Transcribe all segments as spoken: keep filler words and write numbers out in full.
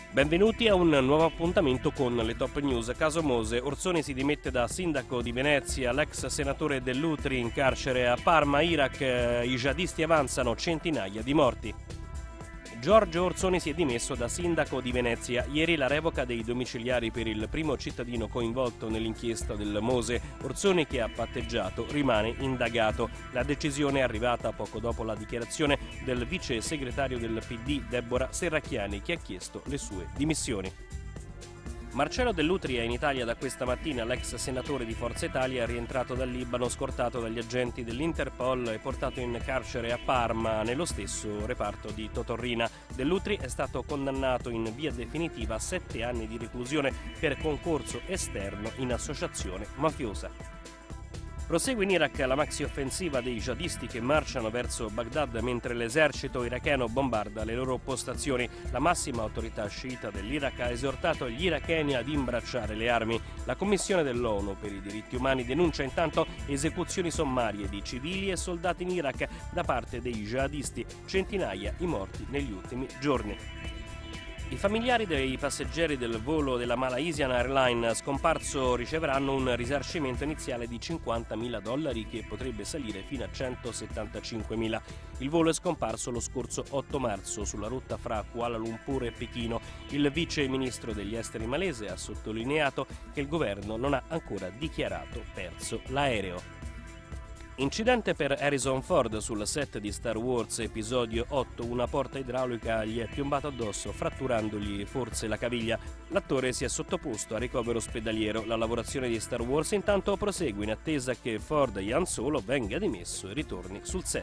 Benvenuti a un nuovo appuntamento con le top news. Caso Mose, Orsolini si dimette da sindaco di Venezia, l'ex senatore Dell'Utri in carcere a Parma, Iraq, i jihadisti avanzano, centinaia di morti. Giorgio Orsolini si è dimesso da sindaco di Venezia. Ieri la revoca dei domiciliari per il primo cittadino coinvolto nell'inchiesta del Mose. Orsolini, che ha patteggiato, rimane indagato. La decisione è arrivata poco dopo la dichiarazione del vice segretario del P D Deborah Serracchiani, che ha chiesto le sue dimissioni. Marcello Dell'Utri è in Italia da questa mattina. L'ex senatore di Forza Italia è rientrato dal Libano, scortato dagli agenti dell'Interpol e portato in carcere a Parma, nello stesso reparto di Totorrina. Dell'Utri è stato condannato in via definitiva a sette anni di reclusione per concorso esterno in associazione mafiosa. Prosegue in Iraq la maxi offensiva dei jihadisti che marciano verso Baghdad mentre l'esercito iracheno bombarda le loro postazioni. La massima autorità sciita dell'Iraq ha esortato gli iracheni ad imbracciare le armi. La Commissione dell'ONU per i diritti umani denuncia intanto esecuzioni sommarie di civili e soldati in Iraq da parte dei jihadisti, centinaia i morti negli ultimi giorni. I familiari dei passeggeri del volo della Malaysian Airlines scomparso riceveranno un risarcimento iniziale di cinquantamila dollari che potrebbe salire fino a centosettantacinquemila. Il volo è scomparso lo scorso otto marzo sulla rotta fra Kuala Lumpur e Pechino. Il vice ministro degli esteri malese ha sottolineato che il governo non ha ancora dichiarato perso l'aereo. Incidente per Harrison Ford sul set di Star Wars Episodio otto. Una porta idraulica gli è piombata addosso, fratturandogli forse la caviglia. L'attore si è sottoposto a ricovero ospedaliero. La lavorazione di Star Wars intanto prosegue in attesa che Ford e Han Solo venga dimesso e ritorni sul set.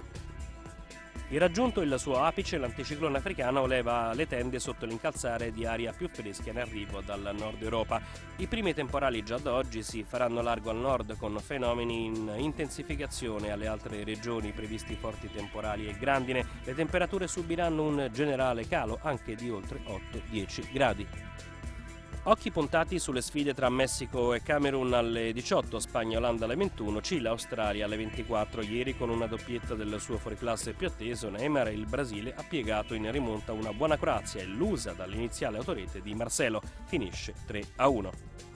Il raggiunto il suo apice, l'anticiclone africano leva le tende sotto l'incalzare di aria più fresca in arrivo dal nord Europa. I primi temporali già da oggi si faranno largo al nord con fenomeni in intensificazione. Alle altre regioni previsti forti temporali e grandine. Le temperature subiranno un generale calo anche di oltre otto dieci gradi. Occhi puntati sulle sfide tra Messico e Camerun alle diciotto, Spagna-Olanda alle ventuno, Cile-Australia alle ventiquattro. Ieri con una doppietta del suo fuoriclasse più atteso, Neymar, il Brasile ha piegato in rimonta una buona Croazia, illusa dall'iniziale autorete di Marcelo. Finisce tre a uno.